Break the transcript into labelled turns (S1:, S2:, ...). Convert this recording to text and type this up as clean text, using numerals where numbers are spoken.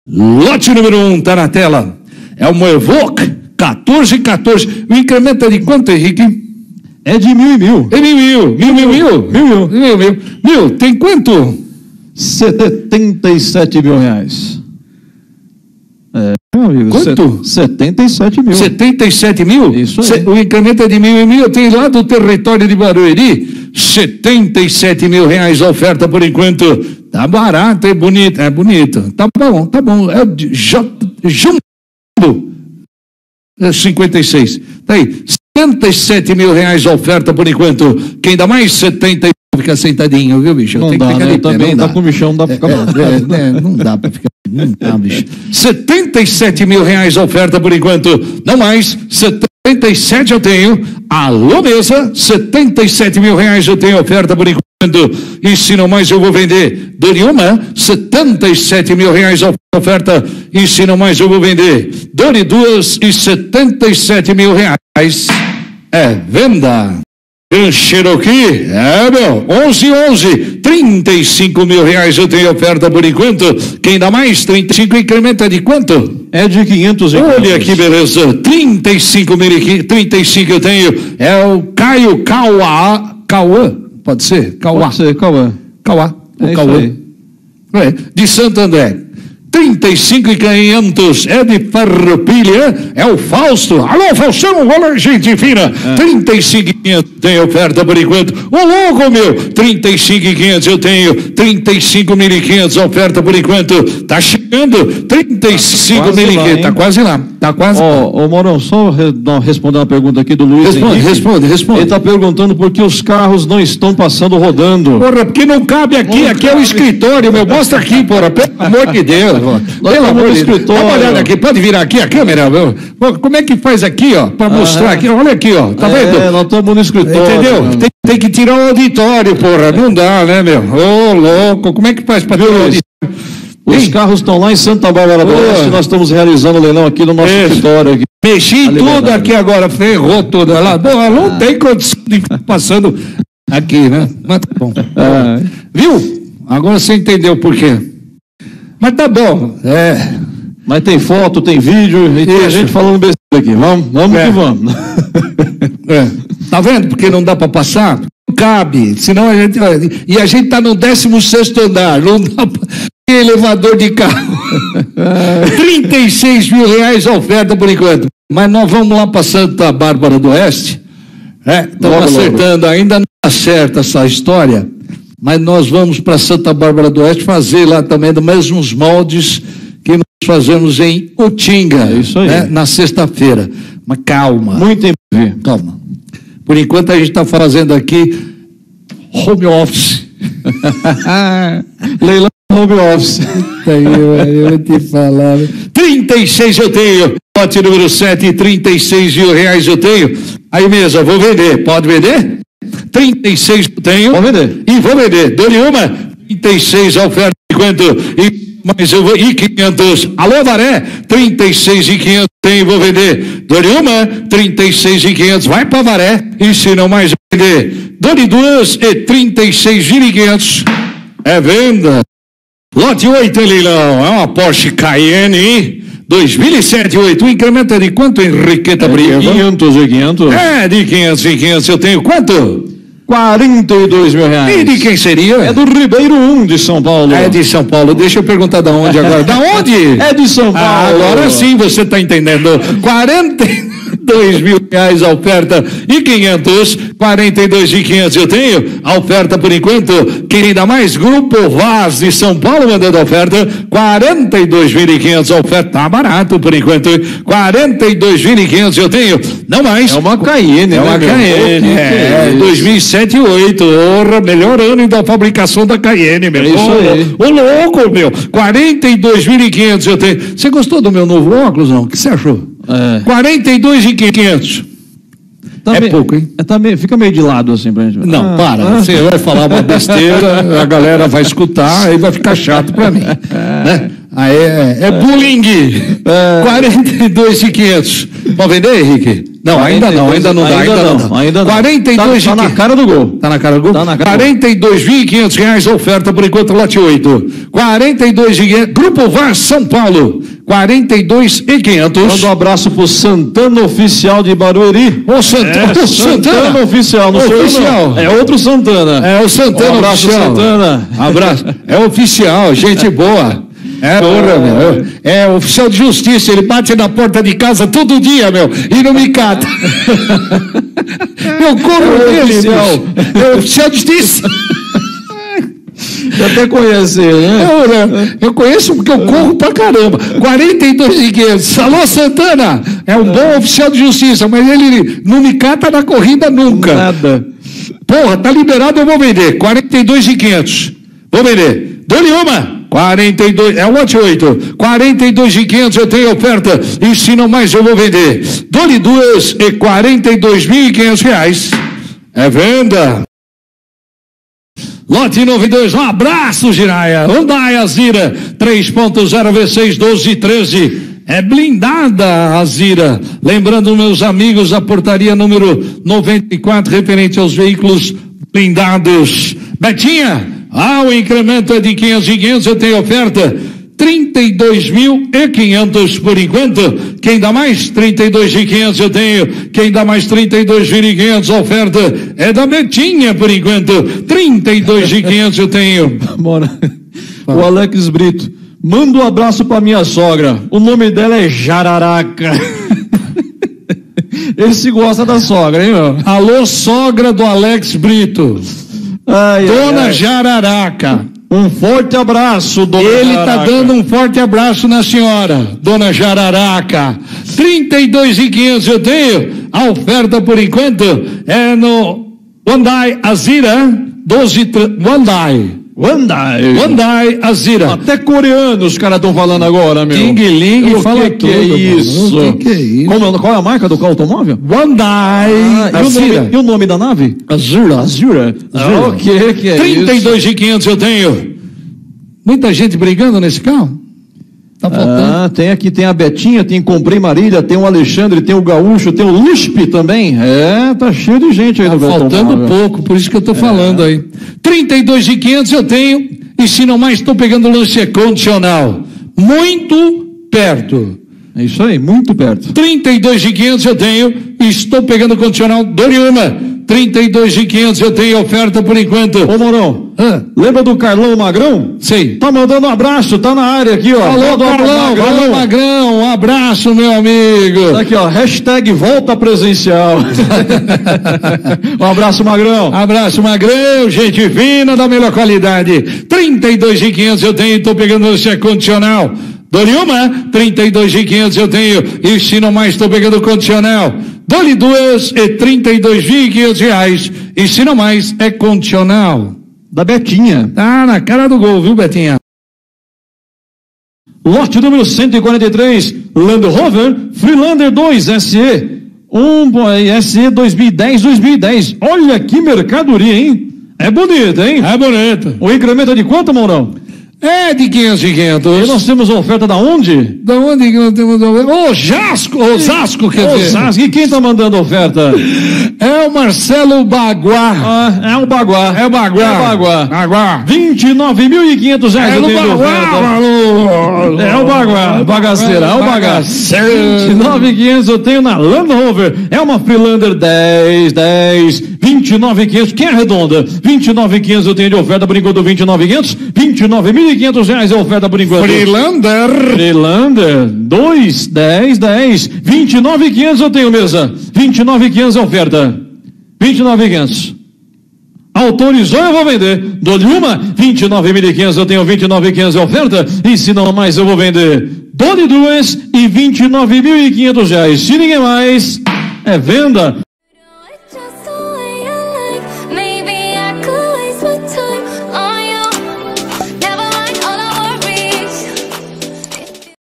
S1: Lote número 1 tá na tela. É o Evoque 1414. O incremento é de quanto, Henrique?
S2: É de 1.000 e 1.000.
S1: É mil. Tem quanto?
S2: 77 mil reais. Meu amigo,
S1: quanto?
S2: 77 mil.
S1: 77 mil?
S2: Isso aí.
S1: O incremento é de 1.000 e 1.000. Eu tenho lá do território de Barueri, 77 mil reais a oferta por enquanto. Tá barato, é bonito. Tá bom. É de Jumbo. 56. Tá aí. 77 mil reais a oferta por enquanto. Quem dá mais? 70. Fica sentadinho, viu, bicho?
S2: Não dá, né? Também dá com o bichão, não dá pra ficar
S1: não dá pra ficar. Não dá, bicho. 77 mil reais a oferta por enquanto. Não mais. 77 eu tenho. Alô, mesa. 77 mil reais eu tenho oferta por enquanto. E se não mais eu vou vender. Dou-lhe uma. 77 mil reais a oferta. E se não mais eu vou vender. Dou-lhe duas e 77 mil reais. É venda. Cherokee, meu, 11, 35 mil reais eu tenho oferta por enquanto. Quem dá mais? 35, incrementa de quanto?
S2: É de 500 reais.
S1: Olha que beleza, 35 eu tenho. É o Caio Cauã, pode ser? Cauã.
S2: É Cauã.
S1: De Santo André. 35.500 é de Farroupilha, é o Fausto. Alô, Faustão, olha, gente fina. 35.500 tem oferta por enquanto. Ô, louco, meu. 35.500 eu tenho. 35.500 oferta por enquanto. Tá chegando. 35.500. Tá quase lá.
S2: Ô, Morão, só responder uma pergunta aqui do Luiz Henrique.
S1: Responde.
S2: Ele tá perguntando por que os carros não estão passando rodando.
S1: Porra, porque não cabe aqui. Aqui é o escritório, meu. Mostra aqui, porra. Pelo amor de Deus. Pelo amor de Deus. Dá uma olhada aqui, pode virar aqui a câmera, meu. Como é que faz aqui, ó, para mostrar aqui? Olha aqui, ó, tá vendo?
S2: Nós estamos no escritório.
S1: Entendeu? Tem que tirar o auditório, porra, não dá, né, meu? Ô, louco, como é que faz para tirar o auditório?
S2: Os carros estão lá em Santa Bárbara do Oeste, nós estamos realizando o leilão aqui no nosso escritório. Aqui.
S1: Mexi em tudo aqui agora, ferrou tudo lá. Porra, não tem condição de ficar passando aqui, né? Mas tá bom. Viu? Agora você entendeu por quê. Mas tá bom,
S2: Mas tem foto, tem vídeo, e tem a gente falando besteira aqui. Vamos que vamos.
S1: Tá vendo? Porque não dá para passar? Não cabe, senão a gente... E a gente tá no 16º andar, não dá para... elevador de carro. 36 mil reais a oferta por enquanto. Mas nós vamos lá para Santa Bárbara do Oeste. Estamos acertando, ainda não acerta essa história. Mas nós vamos para Santa Bárbara do Oeste fazer lá também dos mesmos moldes que nós fazemos em Utinga,
S2: isso aí.
S1: Na sexta-feira. Mas calma.
S2: Muito em breve.
S1: Calma. Por enquanto a gente está fazendo aqui home office.
S2: Leilão home office.
S1: Eu vou te falar. 36 eu tenho. Lote número 7, 36 mil reais eu tenho. Aí mesa, vou vender. Pode vender? 36 eu tenho.
S2: Vou vender.
S1: E vou vender. Dou-lhe uma. 36 a oferta. Enquanto. Mas eu vou. E 500. Alô, Varé. 36 e 500 tenho. Vou vender. Dou-lhe uma. 36 e 500. Vai para Varé. E se não mais vender. Dou-lhe duas. E 36 e 500. É venda. Lote 8 em leilão. É uma Porsche Cayenne. 2007, 8. O incremento é de quanto, Henriqueta Brieva?
S2: 500 e 500.
S1: De 500 e 500. Eu tenho quanto?
S2: 42 mil reais.
S1: E de quem seria?
S2: É do Ribeiro 1 de São Paulo.
S1: É de São Paulo. Deixa eu perguntar da onde agora. Da onde?
S2: É de São Paulo.
S1: Agora sim você está entendendo. 42 mil reais a oferta e 500. 42 e 500 eu tenho. A oferta por enquanto. Quem dá mais? Grupo Vaz de São Paulo mandando a oferta. 42.500 a oferta. Tá barato por enquanto. 42.500 eu tenho. Não mais.
S2: É uma Cayenne,
S1: É uma Cayenne. 2007 e 8. Melhor ano da fabricação da Cayenne, meu.
S2: Isso aí.
S1: Ô, louco, meu. 42.500 eu tenho. Você gostou do meu novo óculos, não? O que você achou? 42.500. Pouco, hein?
S2: Fica meio de lado assim pra gente.
S1: Não, para. Você vai falar uma besteira, a galera vai escutar, aí vai ficar chato pra mim. Né? Aí é bullying. 42.500. Pode vender, Henrique? Não, ainda não dá. 42
S2: tá na cara do gol.
S1: Tá na cara do gol?
S2: Tá na cara do gol.
S1: R$42.500 a oferta por enquanto, lote 8. 42.500, Grupo VAR São Paulo. 42.500.
S2: Manda um abraço pro Santana Oficial de Barueri.
S1: Ô, Santana.
S2: Santana Oficial, não sou eu, não. É outro Santana.
S1: É o Santana
S2: abraço,
S1: Oficial.
S2: Santana.
S1: Abraço. É oficial, gente boa. Meu. É oficial de justiça, ele bate na porta de casa todo dia, meu, e não me cata. Eu corro dele,
S2: oficial.
S1: É oficial de justiça.
S2: Eu até conheci, né?
S1: Eu conheço porque eu corro pra caramba. 42.500. Alô, Santana, é um bom oficial de justiça, mas ele não me cata na corrida nunca.
S2: Nada.
S1: Porra, tá liberado, eu vou vender. 42.500. Vou vender. Dou-lhe uma. 42, é o lote 8. 42.500 eu tenho oferta. E se não mais eu vou vender. Dou-lhe duas e R$42.500. É venda. Lote 92, um abraço, Giraia. Hyundai Azira 3.0 V6 1213. É blindada a Azira. Lembrando, meus amigos, a portaria número 94, referente aos veículos blindados. Betinha, o incremento é de 500, eu tenho oferta. 32.500 por enquanto. Quem dá mais? 32.500 eu tenho. Quem dá mais? 32.500. A oferta é da Betinha por enquanto. 32.500 eu tenho.
S2: O Alex Brito, manda um abraço pra minha sogra. O nome dela é Jararaca. Esse gosta da sogra, hein, meu?
S1: Alô, sogra do Alex Brito. Dona Jararaca.
S2: Um forte abraço, dona
S1: Ele
S2: Jararaca.
S1: tá dando um forte abraço na senhora, dona Jararaca. 32.500 eu tenho. A oferta por enquanto é no Hyundai Azira 12 Hyundai Azira.
S2: Até coreano os caras estão falando agora, meu.
S1: Ting Ling, fala
S2: que é isso?
S1: O que é isso?
S2: Qual é a marca do automóvel?
S1: Hyundai Azira.
S2: E o nome da nave?
S1: Azura.
S2: O que é isso?
S1: 32.500 eu tenho. Muita gente brigando nesse carro? Tá faltando.
S2: Tem a Betinha, tem Comprei Marília, tem o Alexandre, tem o Gaúcho, tem o Luspe também. Tá cheio de gente aí no
S1: faltando automóvel. Pouco, por isso que eu tô falando aí. 32.500 eu tenho, e se não mais, estou pegando o lance condicional. Muito perto.
S2: É isso aí, muito perto.
S1: 32.500 eu tenho, e estou pegando o condicional do Riuma. 32.500 eu tenho oferta por enquanto.
S2: Ô, Morão, lembra do Carlão Magrão?
S1: Sim.
S2: Tá mandando um abraço, tá na área aqui, ó.
S1: Alô, Carlão Magrão, um abraço, meu amigo.
S2: Tá aqui, ó, hashtag volta presencial. Um abraço, Magrão.
S1: Abraço, Magrão, gente fina da melhor qualidade. 32.500 eu tenho, tô pegando esse condicional. Dou-lhe uma, 32.500 eu tenho, e se não mais, estou pegando o condicional. Dou-lhe duas e R$32.500, e se não mais, é condicional.
S2: Da Betinha.
S1: Tá na cara do gol, viu, Betinha?
S2: Lote número 143, Land Rover Freelander 2 SE. SE 2010. Olha que mercadoria, hein? É bonita, hein?
S1: É bonita.
S2: O incremento é de quanto, Mourão?
S1: É de 500.
S2: E nós temos oferta da onde?
S1: Da onde que nós temos oferta? Osasco, quer dizer.
S2: Osasco. E quem está mandando oferta?
S1: É o Marcelo Baguá.
S2: É o Baguá.
S1: É o Baguá.
S2: Baguá. R$29.500
S1: eu tenho de oferta.
S2: É o Baguá. Bagaceira. É o Baguá. 29.500 eu tenho na Land Rover. É uma Freelander 10. 29.500. Quem arredonda? 29.500 eu tenho de oferta por enquanto. 29.500. R$29.500 é a oferta por enquanto. Freelander 2, 10. 29.500 eu tenho mesa. 29.500 é a oferta. 29.500. Autorizou, eu vou vender. Dou-lhe uma, 29.500 eu tenho. 29.500 é a oferta. E se não mais eu vou vender. Dou-lhe duas e R$29.500. Se ninguém mais, é venda.